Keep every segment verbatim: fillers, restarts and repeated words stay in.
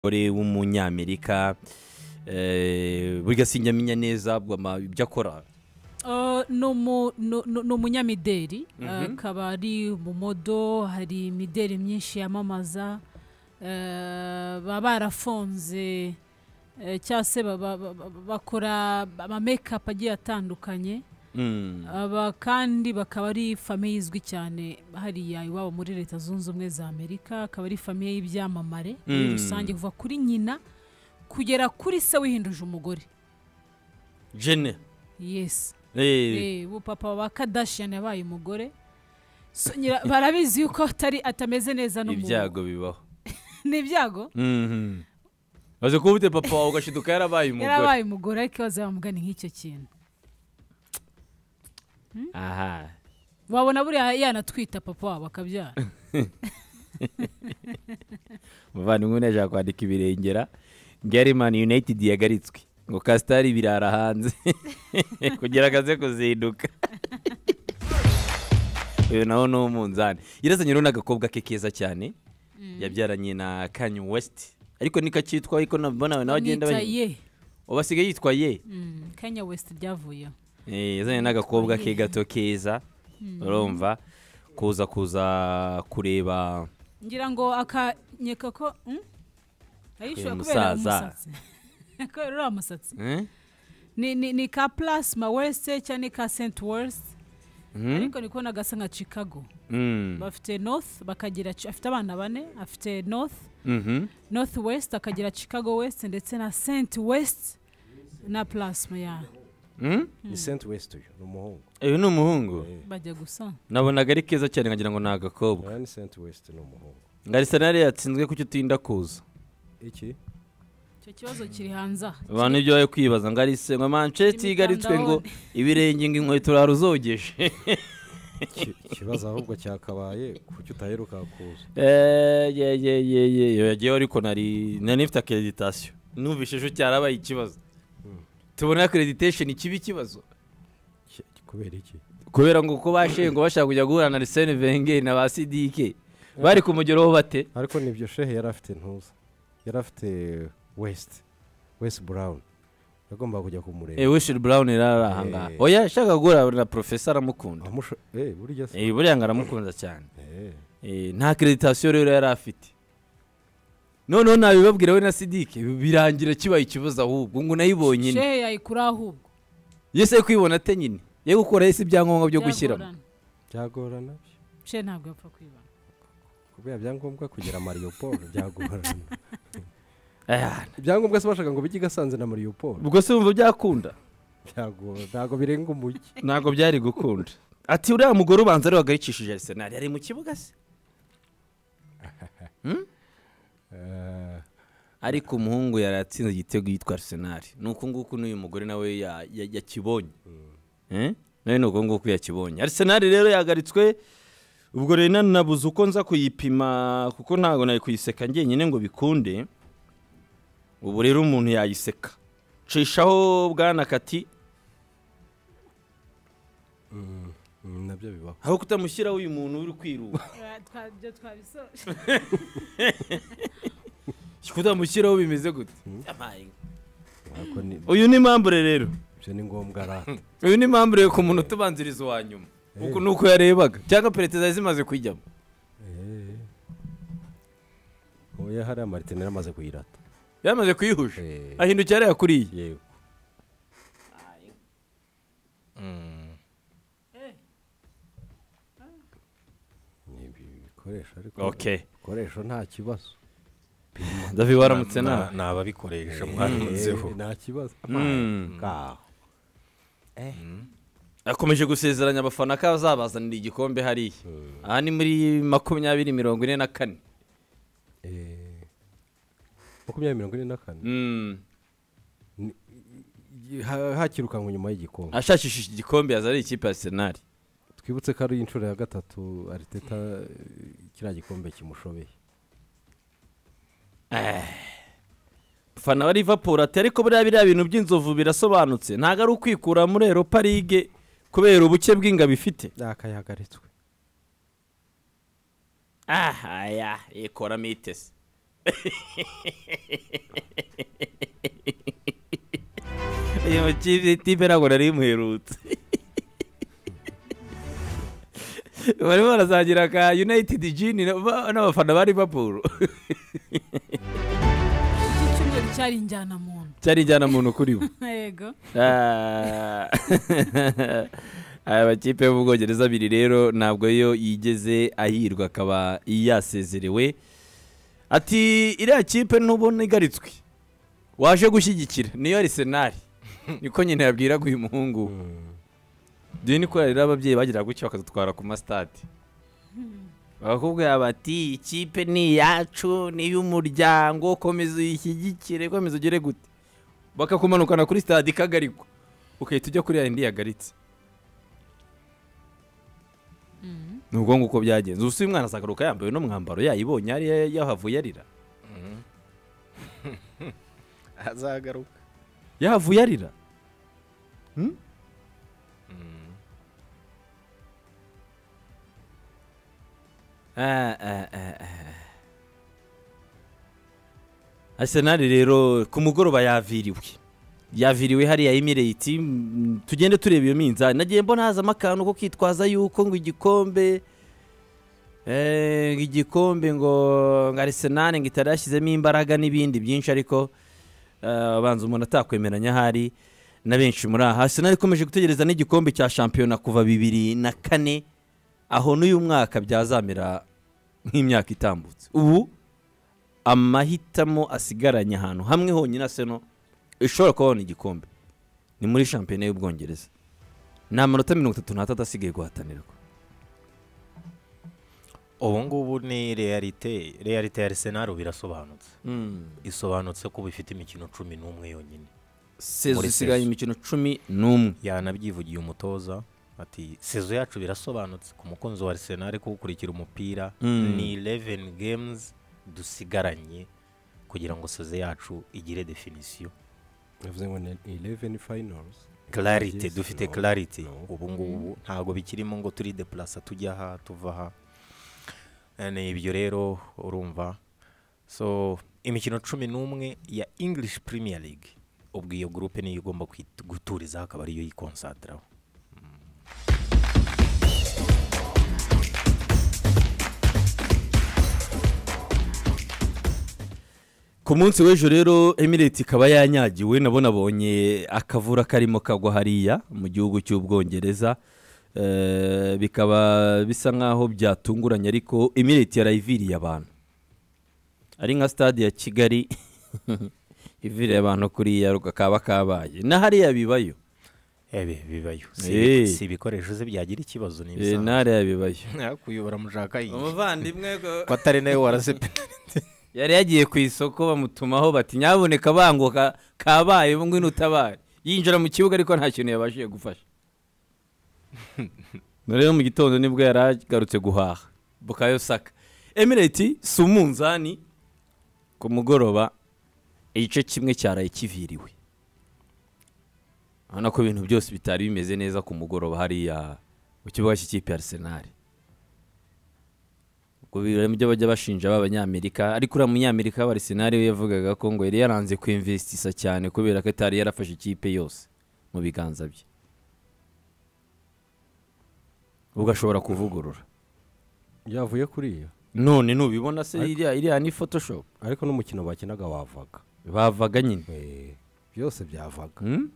ore w'umunyamerika eh burya sinjamenya neza ibyo akora. Uh, no mu no, no munyamideri mm -hmm. uh, kabari mu modo hari imideri myinshi yamamaza uh, baba barafonze uh, cyase bakora ama makeup agiye atandukanye mm. aba kandi bakaba ari famille izwi cyane hari ya iwabo muri leta zunze ubumwe za Amerika akaba ari famille y'ibyamamare muri mm. rusange kuva kuri nyina kugera kuri se wihinduje umugore Jenner. Yes. Eh, ubu papa wa Kardashian yabaye umugore. So barabizi yuko atari atameze neza no mu. Ibyago bibaho. Ni ibyago? Mhm. Baze kubute papa wawe ugashiduka yarabaye umugore. Yarabaye umugore ariko bazamugana nk'icyo kintu. Hmm? Aha. Wabona buri yanatwita papa wawe akabyara. Muvana ngune aje kwandika ibirengera. Ngari Man United yagaritswe. Ngo Kastari birara hanze kugira akaze kuzinduka. Uyu naho no munzani irazanye rero nagakobwa ke keza cyane mm. yabyaranye na Kanye West ariko nikakitwa ariko nabona nawe agenda banye ubasigaye yitwa ye mm. Kanye West byavuye eh yazanye nagakobwa ke gato keza mm. urumva kuza kuza kureba ngira ngo akanyeka ko mm? ayishwa kubera umusatsi ko rero amusatsi eh ni ni ni ka plasma West cyane ka Saint West mm. ariko niko nagasa nka Chicago mm. bafite North bakagira afite abana bane afite North mhm mm North West akagira Chicago West ndetse na Saint West na plasma ya mm? ni Saint West uyu n'umuhungu eh n'umuhungu bajya gusa nabonaga ari keza cyane nkagira ngo nagakobwa ni Saint West n'umuhungu ngari sanari yatsinzwe kucyo utinda kuza iki cyo kibazo kiri hanza abantu ibyo baye kwibaza ngari se ngo Manchester igaritswe ngo ibirenge inkweto raruzogeje kibazo ahubwo cyakabaye kucyo utaheruka kuza eh ye ye ye ye yagiye ariko nari nanifite accreditation numvisheje cyarabaye ikibazo tubona accreditation ikibi kibazo kubera iki kubera ngo ko bashe ngo bashaka kujya guhura na Arsene Wenger na ba Sidike bari kumugeraho bate ariko nibyo shehe yarafite ntuza yarafite West West Brown yagomba kujya kumureba eh West Brown yarahanga oya shaka gura na professor amukunda eh burya se eh burya ngaramukunda cyane eh eh nta accreditation rero yarafite none nabibabwira we na Sidike birangira kibaye ikibazo ahubwo ngo nayibonye she yayikura ahubwo yese kwibona ate nyine ye gukora ese ibyangombwa byo gushyiramo byagorana she ntabwo yapfa kwibana kubera byangombwa kugira Mariupol byagorana aya ibyangombwa se bashaka ngo bigigasanze na Mariupol ubwo se umva byakunda byagora ntago birenga umujyi ntago byari gukunda ati uriya mugore ubanza ari wagaricishije Arsenal yari mu kibuga se hmm? uh, ariko umuhungu yaratsinze igitego yitwa Arsenal nuko nguko n'uyu mugore nawe yakibonye ya, ya eh nawe nuko nguko yakibonye Arsenal rero yagaritswe ubwo rero nabuze uko nza kuyipima kuko ntago nayi kuyiseka ngenyine ngo bikunde ubu rero umuntu yayiseka cishaho bwana kati mm, mm, nabyo bibaho aho kutamushyiraho uyu muntu uri kwiruka twabyo twabisoje kutamushyiraho bimeze gute mm. uyu ni mambure rero byo ni ngombwa ra uyu ni mambure ku muntu tubanziriza wa nyuma uko nuko yarebaga cyangwa perezida zimaze kwijyamo eh oya hari Martin amaze kuyirata yamaze kuyihusha ahindukira ari yakuriye yego mm eh ni bikoresha ariko okay koresho nta kibazo David waramutse na naba bikoresha mwarimutseho nta kibazo ka eh akomeje gusezeranya abafana ka bazabazanira igikombe hari aha ni muri makumyabiri mirongo ine na kane eh makumyabiri mirongo ine na kane mm hakirukanwa nyuma y'igikombe ashashishije igikombe yazari ikipe ya Arsenal twibutse ko ari inshuro ya gatatu Arteta kira gikombe kimushobeye eh fana wa Liverpool ati ariko buriya biriya bintu by'inzovu birasobanutse ntago ari ukwikura muri Europa League kubera ubuke bw'inga bifite akayagaritswe ah aya ikora mitesi iyo tipe ntabwo nari muherutse barimo barasangira ka United Gin n'abafana ba Liverpool. iki cyumweru cyari injyana muntu cyari injyana muntu kuri bo. yego aya makipe yo mu Bwongereza abiri rero ntabwo yo yigeze ahirwa akaba yasezerewe. Ati iriya kipe ntubona igaritswe waje gushyigikira niyo Arsenal niko nyine yabwiraga uyu muhungu. Dore niko rero ababyeyi bagira gutya bakazitwara ku mastade bakubwira bati ikipe ni yacu ni y'umuryango komeza uyishyigikire komeza ugere gute bakakumanukana kuri stade ikagarikwa ukahita ujya kuri yindi yagaritse. Nubwo nguko byagenze usuye umwana asagaruka yambaye no mwambaro yayibonye ari yahavuye arira azagaruka yahavuye arira. Hmm? Ah, ah, ah, ah. Arsenal rero ku mugoroba yaviriwe yaviriwe hariya Emirates. Tugende tureba iyo minzani nagiye mbona hazamo akantu ko kwitwaza yuko ngo igikombe eh igikombe ngo Arsenal ngo itarashyizemo imbaraga n'ibindi byinshi ariko abanza umuntu atakwemeranya hari na benshi muri aha. Arsenal ikomeje gutegereza n'igikombe cya shampiyona kuva bibiri na kane aho n'uyu mwaka byazamera nk'imyaka itambutse. Ubu amahitamo asigaranye ahantu hamwe honyine Arsenal ishobora kubona igikombe ni muri shampiyona y'Ubwongereza. Nta manota mirongo itatu n'atatu asigaye guhatanirwa. ubu ngubu ni realite realite ya Arsenal birasobanutse. Isobanutse ko bifite imikino cumi n'umwe yonyine. Sezo isigaye imikino cumi n'umwe. Yanabyivugiye umutoza ati sezo yacu birasobanutse ku mukunzi wa Arsenal ko gukurikira umupira ni eleven games dusigaranye kugira ngo sezo yacu igire definition. Bivuze ngo ni eleven finals. Clarity dufite clarity ubu ngubu ntago bikirimo ngo turi deplace tujya ha tuva ha. Ene ibyo rero urumva. So imikino cumi n'umwe ya English Premier League ubwo iyo groupe niyo igomba guturiza akaba ariyo yikonsantraho. Ku munsi w'ejo rero Emirates ikaba yanyagiwe nabona abonye akavura karimo kagwa hariya mu gihugu cy'Ubwongereza. Uh, bikaba bisa nkaho byatunguranye ariko Emirates yarayiviriye abantu ari nka stade ya Kigali iviriye abantu kuri ya rukaba kabaye na hariya bibayo ebe bibayo Eh. si ibikoresho ze byagira ikibazo ni eh bisa na hariya bibayo yakuyobora mushaka yi umuvandimwe ko ko atari nawe warase yari yagiye ku isoko bamutumaho bati nyaboneka banguka kabaye ngo inutabaye yinjira mu kibuga ariko nta kintu yabashije gufasha. None mu gitondo nibwo yaragarutse guhaha Bukayo Saka. Emirates sumunzani ku mugoroba igice kimwe cyaraye kiviriwe. Ana ko ibintu byose bitari bimeze neza ku mugoroba hariya mu kibuga cy'ikipe Arsenal. Ubwo birimo byo bajya bashinja b'abanyamerika ariko ura munyamerika wa Arsenal we yavugaga ko ngo yari yaranze ku investisa cyane kubera ko atari yarafashe ikipe yose mu biganza bye. Ugashobora kuvugurura yavuye kuri iyo none nubibona se iriya iriya ni Photoshop ariko n'umukino bakinaga wavaga bavaga nyine eh byose byavaga hmm?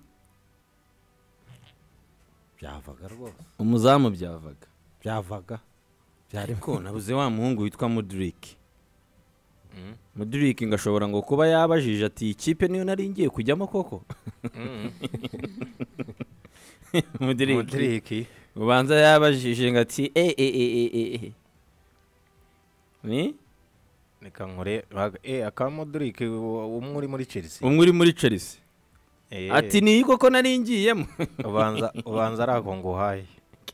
byavaga rwose umuzamu byavaga byavaga ariko nabuze wa muhungu witwa Modric. Modric ngashobora ngo kuba yabajije ati ikipe niyo nari ngiye kujyamo koko. Modric Modric ubanza yabajije ngati eh eh eh eh ni nika nkore eh aka Modric umwe uri muri Chelsea umwe uri muri Chelsea ati ni koko nari ngiyemo ubanza ubanza arako ngo haye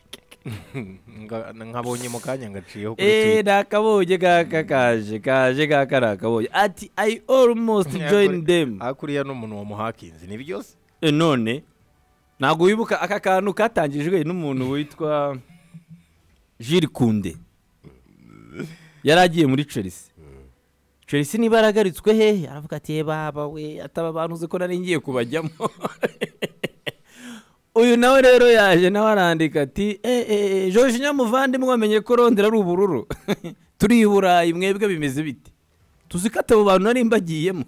nkabonye mu kanya ngaciyeho kuri eh Twitter nakabonye gaka kaje kaje gaka rakabonye ati I almost joined them akuriya n'umuntu wa muhakinzi ni byose eh none nago wibuka aka kantu katangijwe n'umuntu witwa Jules Koundé yaragiye muri Chelsea Chelsea niba yaragaritswe he aravuga ati "Eh, baba we ataba abantu uzi ko nari ngiye kubajyamo." Uyu nawe rero yaje nawe arandika ati eh eh George Nyamuvandimwe wamenye ko rondera ari ubururu turi i Burayi mwebwe bimeze bite tuzikata abo bantu nari mbagiyemo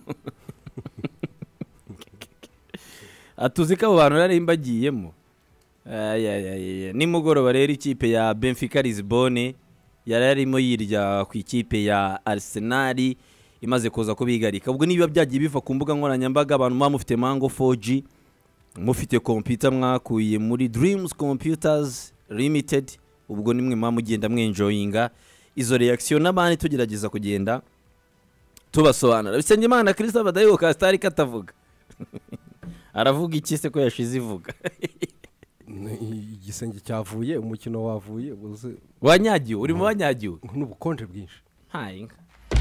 atuzika abo bantu nari mbagiyemo ayayaya nimugoroba rero ikipe ya Benfica Lisbonne yari arimo yirya ku ikipe ya Arsenal imaze kuza kubigarika ubwo niba byagiye biva ku mbuga nkoranyambaga abantu bamufite Mango four G mufite computer mwakuye muri Dreams Computers Limited ubwo nimwe mamugenda mwenjoyinga izo reaction n'abandi tugerageza kugenda tubasobanura Bisengimana Christophe Dayo Kastari katavuga aravuga iki se ko yashize ivuga igisenge cyavuye umukino wavuye ubuze wanyagiwe uri mu banyagiwe n'ubukonje bwinshi hayinga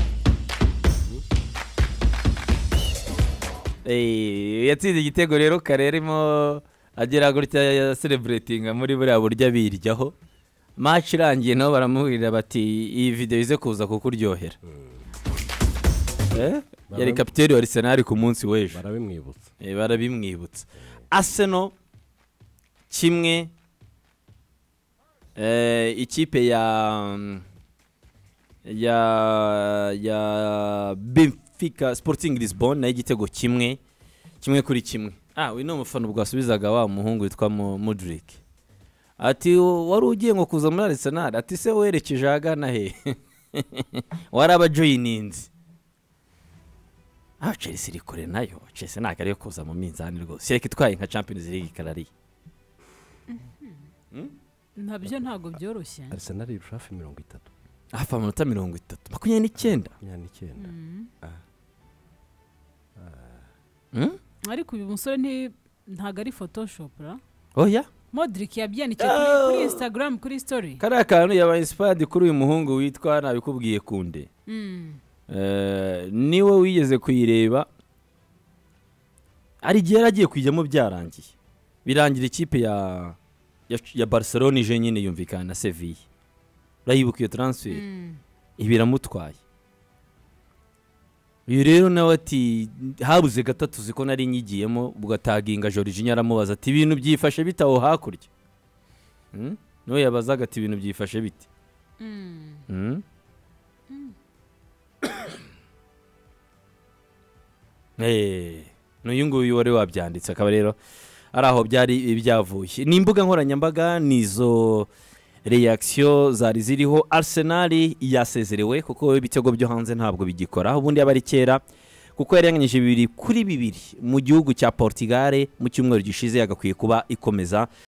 eh yatsinze igitego rero karerimo agera gutya celebrating muri buriya burya biryaho match irangiye nabo baramuhirira bati iyi video ize kuza kukuryohera eh yari kapiteni wa Arsenal ku munsi w'ejo barabimwibutsa eh barabimwibutsa Arsenal kimwe eh ikipe ya ya ya Benfica Sporting Lisbon na igitego kimwe kimwe kuri kimwe ah we no mufana bwasubizaga wa muhungu witwa Modric ati wari ugiye ngo kuza muri Arsenal ati se werekeje agana he waraba joininze ah Chelsea iri kure nayo Chelsea naka ariyo kuza mu minzani rwose sereka itwaye nka Champions League karari ntabyo ntago byoroshye Arsenal iri hafi mirongo itatu hafi amanota mirongo itatu makumyabiri n'icyenda makumyabiri n'icyenda ariko uyu musore nti ntago ari photoshop ra oya Modric yabyanikiye kuri, kuri Instagram kuri story kari kantu yaba inspired kuri uyu muhungu witwa nabikubwiye kunde mm. eh niwe wigeze kuyireba ari gihe yaragiye kujyamo byarangiye birangira ikipe ya ya, ya Barcelona ije nyine yumvikana na Sevilla urayibuka iyo transfer mm. ibiramutwaye uyu rero nawe ati habuze gatatu ziko nari nyigiyemo bugataginga Jorginho aramubaza ati ibintu byifashe bitaho hakurya hmm? no yabazaga ati ibintu byifashe bite mm. hmm? eh n'uyu nguyu wari wabyanditse akaba rero ari aho byari byavuye ni imbuga nkoranyambaga nizo reaction zari ziriho Arsenal yasezerewe kuko ibitego byo hanze ntabwo bigikora ubundi abari kera kuko yaranganyije bibiri kuri bibiri mu gihugu cya Portugal mu cyumweru gishize yagakwiye kuba ikomeza